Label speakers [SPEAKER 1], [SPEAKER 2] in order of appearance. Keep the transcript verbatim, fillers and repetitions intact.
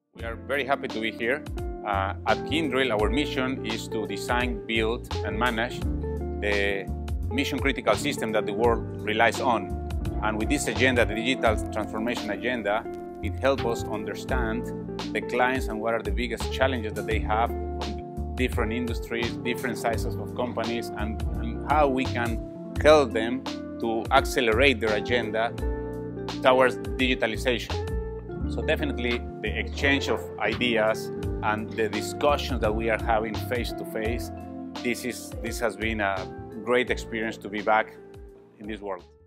[SPEAKER 1] We are very happy to be here. Uh, at Kyndryl, our mission is to design, build, and manage the mission-critical system that the world relies on. And with this agenda, the digital transformation agenda, it helps us understand the clients and what are the biggest challenges that they have from different industries, different sizes of companies, and, and how we can help them to accelerate their agenda towards digitalization. So definitely the exchange of ideas and the discussions that we are having face to face, this is this has been a great experience to be back in this world.